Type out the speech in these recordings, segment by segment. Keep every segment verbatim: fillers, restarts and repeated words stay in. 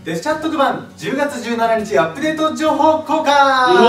デスチャット特番じゅうがつじゅうしちにちアップデート情報公開。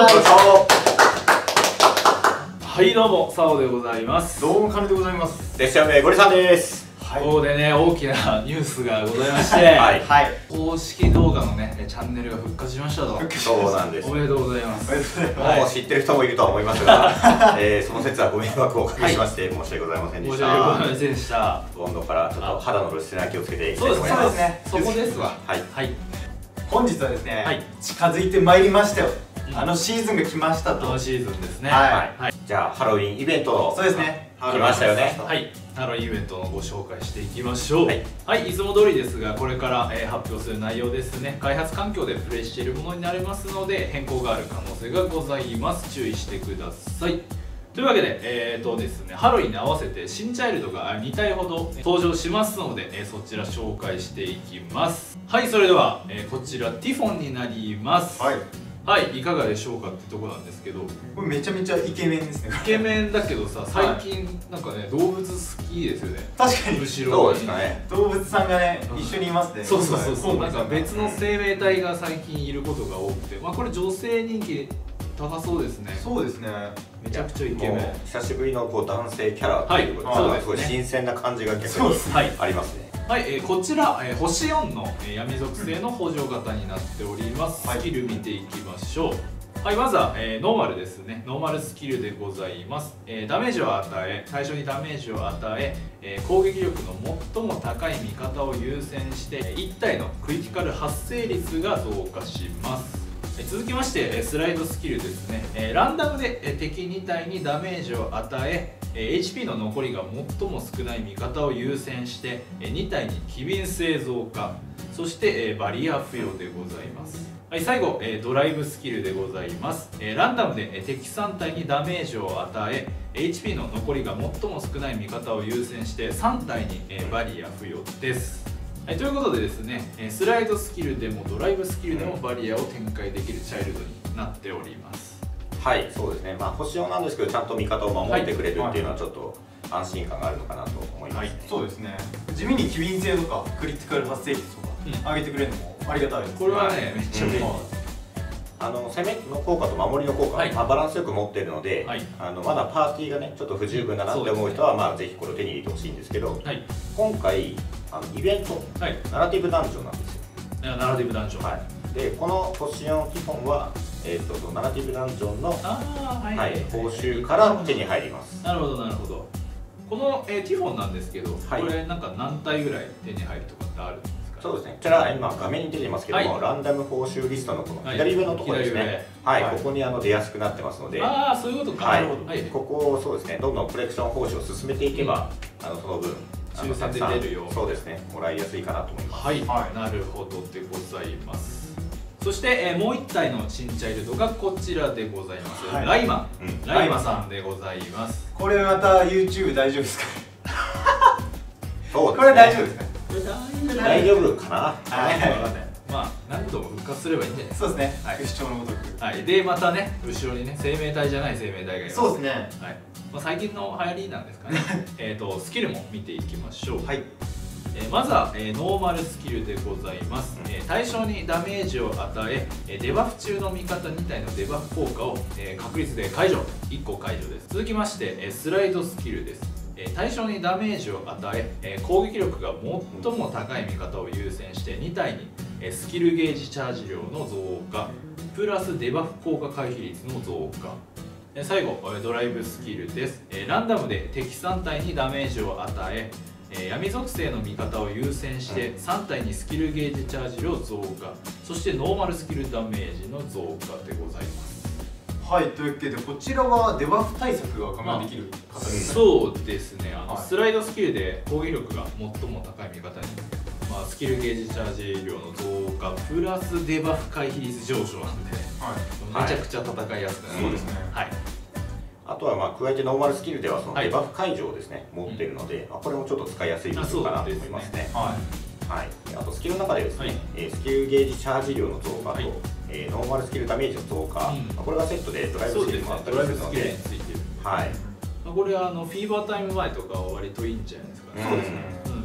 はいどうも、サオでございます。 どうも、カネでございます。 デスチャンメゴリさんです。 ここでね、大きなニュースがございまして、 はい、 公式動画のね、チャンネルが復活しましたと。 そうなんです。 おめでとうございます。 もう知ってる人もいるとは思いますが、えー、その説はご迷惑をおかけしまして申し訳ございませんでした。 申し訳ございませんでした。 温度からちょっと肌の露出には気をつけていきたいと思います。 そうですね。 そこですわ。 はい。はい。 本日はですね、 はい、 近づいてまいりましたよ。あのシーズンが来ましたと。 あのシーズンですね。 はい。 じゃあハロウィンイベントのそうですね。 来ましたよね。 はい。ハロウィンイベントのご紹介していきましょう。はい、はい、いつも通りですが、これから、えー、発表する内容ですね、開発環境でプレイしているものになりますので、変更がある可能性がございます。注意してください。というわけで、えーとですね、ハロウィンに合わせて新チャイルドがにたいほど登場しますので、えー、そちら紹介していきます。はい、それでは、えー、こちらティフォンになります。はい、はい、いかがでしょうかってとこなんですけど、 これめちゃめちゃイケメンですね。 イケメンだけどさ、最近なんかね、動物好きですよね。 確かに後ろに動物さんがね、一緒にいますね。 そうそうそうそう、なんか別の生命体が最近いることが多くて、まあこれ女性人気高そうですね。 そうですね。 めちゃくちゃイケメン。 久しぶりのこう男性キャラということで、すごい新鮮な感じが逆にありますね。 はい、えー、こちら、えー、星よんの、えー、闇属性の補助型になっております。スキル見ていきましょう。はい、まずは、えー、ノーマルですね。ノーマルスキルでございます。えー、ダメージを与え、最初にダメージを与ええー、攻撃力の最も高い味方を優先していち体のクリティカル発生率が増加します。続きましてスライドスキルですね。ランダムで敵に体にダメージを与え エイチピー の残りが最も少ない味方を優先してに体に機敏性増加、そしてバリア付与でございます。はい、最後ドライブスキルでございます。ランダムで敵さん体にダメージを与え エイチピー の残りが最も少ない味方を優先してさん体にバリア付与です。はい、ということでですね、スライドスキルでもドライブスキルでもバリアを展開できるチャイルドになっております。 はい、そうですね。まあ星よんなんですけど、ちゃんと味方を守ってくれるっていうのはちょっと安心感があるのかなと思いますね。はい、 そうですね。地味に機敏性とかクリティカル発生率とか上げてくれるのもありがたいです。 これはね、めっちゃ便利。 あの攻めの効果と守りの効果、はい、まあ、バランスよく持っているので、はい、あのまだパーティーがねちょっと不十分だなって思う人は、ね、まあぜひこれを手に入れてほしいんですけど、はい、今回あのイベント、はい、ナラティブダンジョンなんですよ。 ナラティブダンジョン、はい、 でこの星よんティフォンは、えー、とナラティブダンジョンの、はいはい、報酬から手に入ります。 なるほどなるほど。この、えー、ティフォンなんですけど、はい、これなんか何体ぐらい手に入るとかってあるんですか？ そうですね、こちら今画面に出てますけども、はい、ランダム報酬リストのこの左上のところですね、はい、はい、ここにあの出やすくなってますので、 ああそういうことか、 はい、はい、ここをそうですね、どんどんコレクション報酬を進めていけば、うん、あのその分抽選で出るよう、 そうですね、もらいやすいかなと思います。 はい、はい、なるほどでございます。そして、えー、もういち体の新チャイルドがこちらでございます、はい、ライマン、うん、ライマさんでございます。 これまた YouTube 大丈夫ですか？ そうですね、 これ大丈夫ですか？ 大丈夫かな。 はい、分かんない。まあ何度も復活すればいいんじゃないですか。 そうですね。はい、不死鳥のごとく。 はい。でまたね、後ろにね、生命体じゃない生命体がいます。 そうですね。 はい。まあ最近の流行りなんですかね。えっとスキルも見ていきましょう。はい。えー、まずは、えー、ノーマルスキルでございます。えー、対象にダメージを与え、えー、デバフ中の味方に体のデバフ効果を、えー、確率で解除。いっこ解除です。続きまして、えー、スライドスキルです。対象にダメージを与え攻撃力が最も高い味方を優先してに体にスキルゲージチャージ量の増加プラスデバフ効果回避率の増加。最後ドライブスキルです。ランダムで敵さん体にダメージを与え闇属性の味方を優先してさん体にスキルゲージチャージ量増加、そしてノーマルスキルダメージの増加でございます。 はい、というわけでこちらはデバフ対策が我慢できる方ですね。そうですね、あの、はい、スライドスキルで攻撃力が最も高い味方に、まあ、スキルゲージチャージ量の増加プラスデバフ回避率上昇なんで、はい、めちゃくちゃ戦いやすくなる。そうですね、はい、 あとはまあ加えてノーマルスキルではそのデバフ解除をですね、はい、持っているので、うん、これもちょっと使いやすいのかなと思いますね。はい、あとスキルの中でですね、はい、スキルゲージチャージ量の増加と、はい、えー、ノーマルスキルダメージの増加、うん、これがセットでドライブスキルもあったりするので、 ね、はい、これはあのフィーバータイム前とかは割といいんじゃないですかね。そうですね、うん、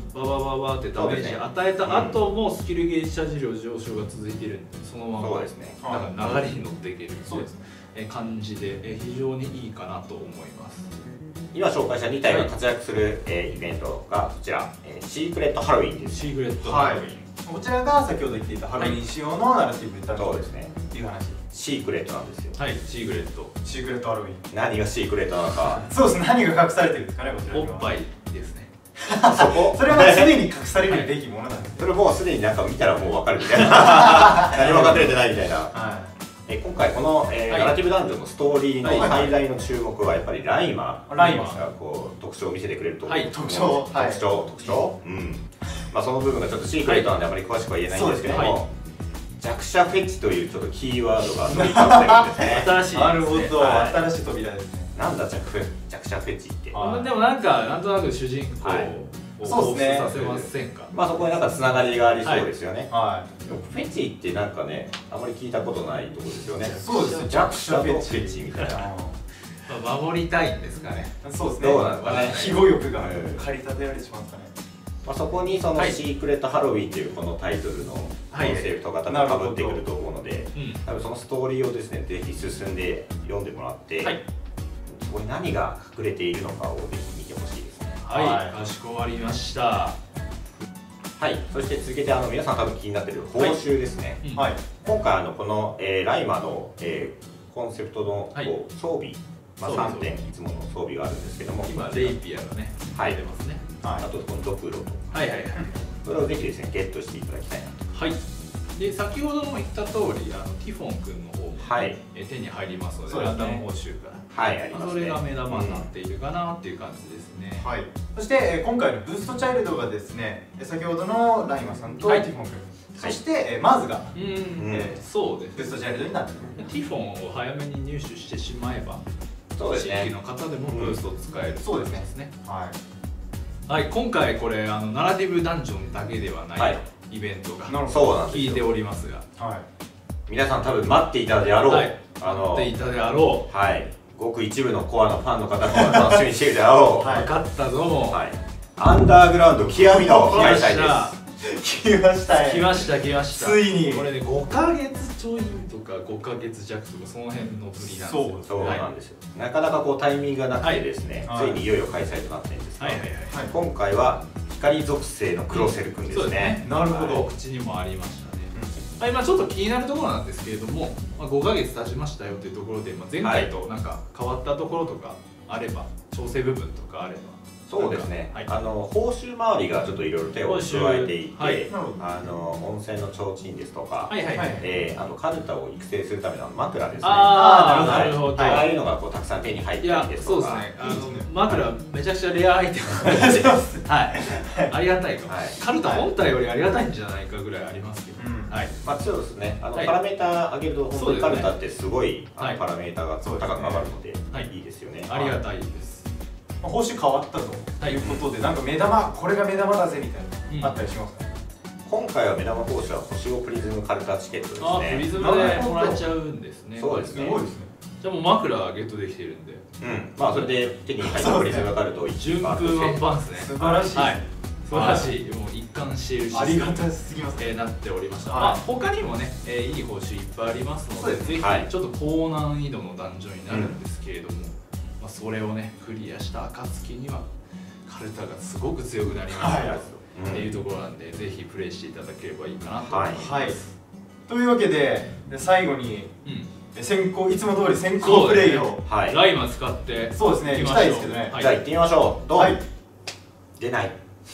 ババババってダメージ与えた後もスキルゲージチャージ量上昇が続いているんで、そのままそうですね、 なんか流れに乗っていける感じで非常にいいかなと思います。 今紹介したに体が活躍する、はい、えー、イベントがこちら、えー、シークレットハロウィンです。 シークレットハロウィン、はい、 こちらが先ほど言っていたハロウィン仕様のナラティブダンジョン、 そうですねっていう話。 シークレットなんですよ。 はい、シークレットシークレットハロウィン、 何がシークレットなのかそうですね、何が隠されてるんですかね、こちらには。 おっぱいですね。 そこそれは常に隠されるべきものなんです。 それもうすでになんか見たらもう分かるみたいな何も隠れてないみたいな、はい、え今回この、えーはい、ナラティブダンジョンのストーリーの最大の注目はやっぱりライマーライマーがこう特徴を見せてくれると思うんですけど、はい、特徴特徴特徴、うん、まあその部分がちょっとシークレットなんであまり詳しくは言えないんですけども、はい、弱者フェチというちょっとキーワードが飛び交ってるんですね。 新しいですね。 なるほど、はい、新しい扉ですね。 なんだ弱弱者フェチって。 あ、でもなんかなんとなく主人公をそうですね。 させませんか。 まあそこになんかつながりがありそうですよね。 はい。 でもフェチってなんかね、あまり聞いたことないところですよね。 そうですね。 弱者フェチみたいな。 まあ守りたいんですかね。 そうですね。 どうなのかね。 庇護欲が駆り立てられてしまうんですかね。 まあそこにそのシークレットハロウィンというこのタイトルのコンセプトが多分かぶってくると思うので、多分そのストーリーをですね、ぜひ進んで読んでもらって、そこに何が隠れているのかをぜひ見てほしいですね。 はい、かしこまりました。 はい、そして続けてあの皆さん多分気になっている報酬ですね。はい、今回あのこの、えー、ライマの、えー、コンセプトの、はい、装備、まあ、さんてんいつもの装備があるんですけども、 今レイピアがね、 はい、 出ますね。 はい、あとこのドクロと、 はいはいはい、 それをぜひですねゲットしていただきたいなと。 はい。で先ほども言った通り、あのティフォン君の方も、はい、え手に入りますので、ランダム報酬から。はい、ありますね。それが目玉になっているかなっていう感じですね。 はい。そしてえ今回のブーストチャイルドがですね、先ほどのライマさんとティフォン君、そしてえマーズが、 うん、そうです。 ブーストチャイルドになっている。 ティフォンを早めに入手してしまえば、 そうですね。 地域の方でもブーストを使える。 そうですね。はい。 はい、今回これあのナラティブダンジョンだけではないイベントが聞いておりますが、はい、 皆さん多分待っていたであろう、はい、 あの待っていたであろう、 はい、ごく一部のコアのファンの方も楽しみにしているであろう、 はい、分かったぞもう、はい、 アンダーグラウンド極みの開催です。 来ました来ました来ました。 ついにこれねごかげつちょいとかごかげつ弱とかその辺の振りなんですよ。 そうそうなんですよ。なかなかこうタイミングがなくてですね、ついにいよいよ開催となっているんですが、今回は光属性のクロセル君ですね。 なるほど。口にもありましたね。はい、今ちょっと気になるところなんですけれども、まあごかげつ経ちましたよというところで、まあ前回となんか変わったところとかあれば、調整部分とかあれば。 そうですね、はい、あの報酬周りがちょっといろいろ手を加えていて、はい、あの温泉の提灯ですとか、あのカルタを育成するための枕ですね。 ああ、なるほど。 ああいうのがこうたくさん手に入ったりですとか。 そうですね。あの枕めちゃくちゃレアアイテムなんですよ。はい。ありがたいか。カルタ本体よりありがたいんじゃないかぐらいありますけど。はい。まあそうですね。あのパラメータ上げると本当にカルタってすごいパラメータが高く上がるのでいいですよね。 ありがたいです。 報酬変わったということで、なんか目玉、これが目玉だぜみたいな、あったりしますか？ 今回は目玉報酬は星5プリズムカルタチケットですね。 あ、プリズムでもらえちゃうんですね。 そうですね。すごいですね。 じゃあもう枕ゲットできてるんで。 うん。まあそれで手に入ったプリズムカルトを順風満帆ですね。 素晴らしい。はい。 素晴らしい。もう一貫しているし。 ありがたすぎます。 えなっておりました。まあ他にもね、いい報酬いっぱいありますので、ぜひちょっと高難易度のダンジョンになるんですけれども。それをねクリアした暁にはカルタがすごく強くなりますよっていうところなんで、ぜひプレイしていただければいいかなと思います。はい、 というわけで最後に、うん、先行いつも通り先行プレイを、 ね、はい、ライマ使ってそうですね行きたいですけどね。 はい、じゃあ行ってみましょう。どう、はい、出ない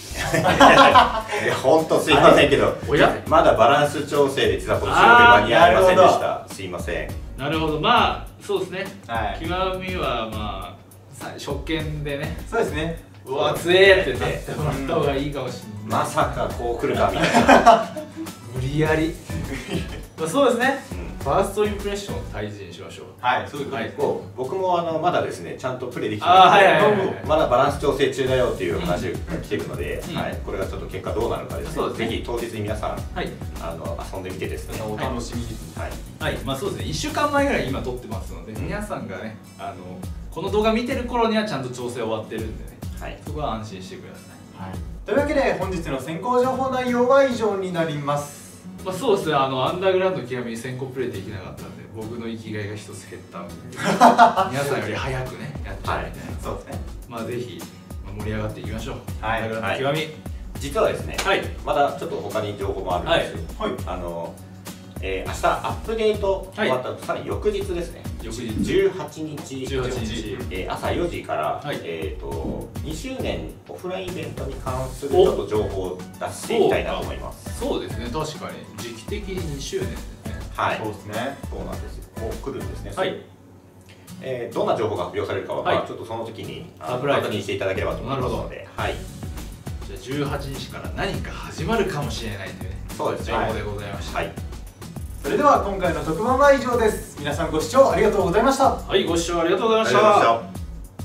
本当すいませんけど、まだバランス調整で実はこの収録間に合いませんでした。すいません。 なるほど、まあそうですね。極みはまあ初見でね。 そうですね。 うわ強えってなってもらった方がいいかもしれない。 まさかこう来るかみたいな。 無理やり。まあそうですね。ファーストインプレッションを大事にしましょう。 はい、そういうこと。僕もあのまだですね、ちゃんとプレイできてないので、まだバランス調整中だよっていう話が来てるので、はい、これがちょっと結果どうなるかですね。ぜひ当日に皆さんあの遊んでみてですね。 お楽しみに。 はい。はい、まあそうですね。いっしゅうかんまえぐらい今撮ってますので、皆さんがね、あのこの動画見てる頃にはちゃんと調整終わってるんでね。はい。そこは安心してください。 というわけで本日の先行情報内容は以上になります。 まあそうですね、あのアンダーグラウンドの極み先行プレイできなかったんで、僕の生きがいが一つ減ったんで皆さんより早くねやっちゃうみたいな、 そうですね。 まあぜひ盛り上がっていきましょう。 はい、 アンダーグラウンドの極み、 実はですね、 はい、 まだちょっと他に情報もあるんですよ。 はい、 あの、えー、明日アップデート終わった、さらに翌日ですね。 翌日じゅうはちにち、 じゅうはちにち、 えー、朝よじから、はい、えっとにしゅうねんオフラインイベントに関するちょっと情報を出していきたいなと思います。 そうですね、確かに時期的ににしゅうねんですね。 はい、 そうですね。 そうなんですよ。もう来るんですね。 はい。 えー、どんな情報が発表されるかは、はい、まあちょっとその時に確認していただければと思いますので、はい。 じゃあじゅうはちにちから何か始まるかもしれないというね、 そうですね、 情報でございました。 はい。 それでは今回の特番は以上です。皆さんご視聴ありがとうございました。 はい、ご視聴ありがとうございましありがとうございまた。 した。